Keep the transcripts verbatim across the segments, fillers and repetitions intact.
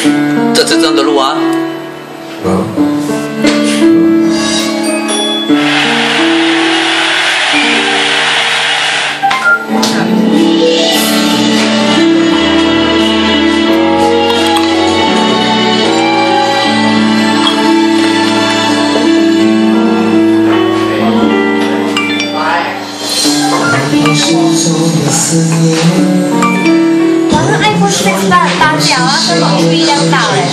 这次真的录啊！ 我是 iPhone six 八八秒啊，这种力量大嘞。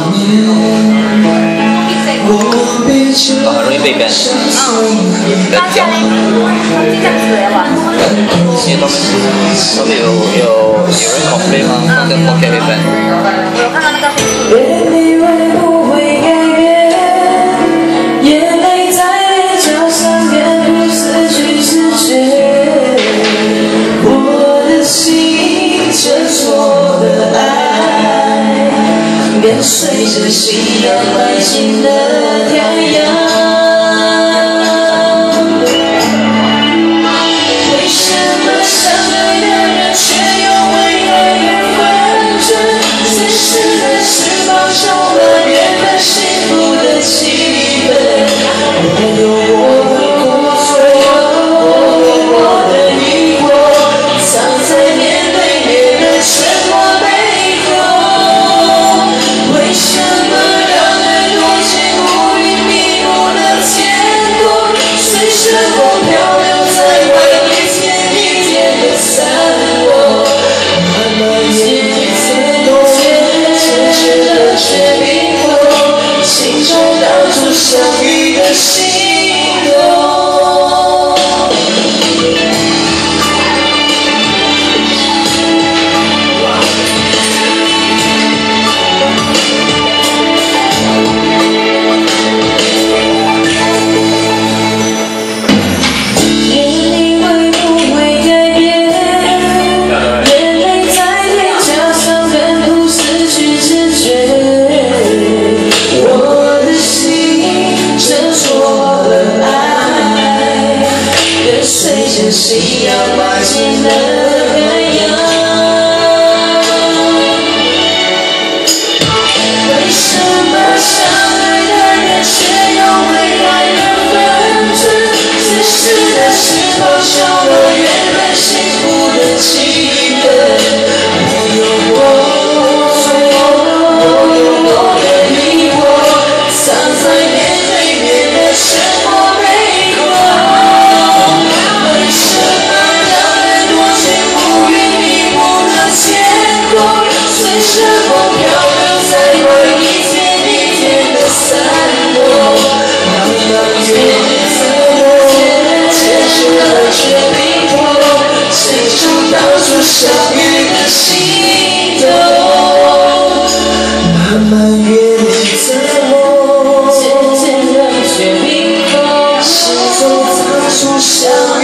啊，很容易被 ban。 嗯，大家嘞，是这样子的吧？ 因为他们他们有有有人 complain 吗？那个 Pocket 被 ban。 我有看到那个 Facebook。 随着夕阳迈进了太阳，为什么相爱的人却又为爱而纷争？最是的是报销了原本幸福的气氛。我有我的过错，我有我的疑惑，藏在面对面的沉默背后。为什么让人多情无语迷路了天空？随着我漂流在外，一天一天的散落，慢慢夜里在冬天，渐渐的却冰冻，心中当初相遇的心动。夕阳迈进了太阳，为什么相爱的人却又为爱而纷争？最是的是报销了原本幸福的气氛。我有我错，我有我的疑惑，藏在面对面的沉默背后。为什么让人多情无语迷路了天空？随着我漂流在外，一天一天的散落，慢慢月里在我渐渐的却冰冻，心中当初相遇的心动。慢慢月里在我渐渐的却冰冻，心中当初相遇。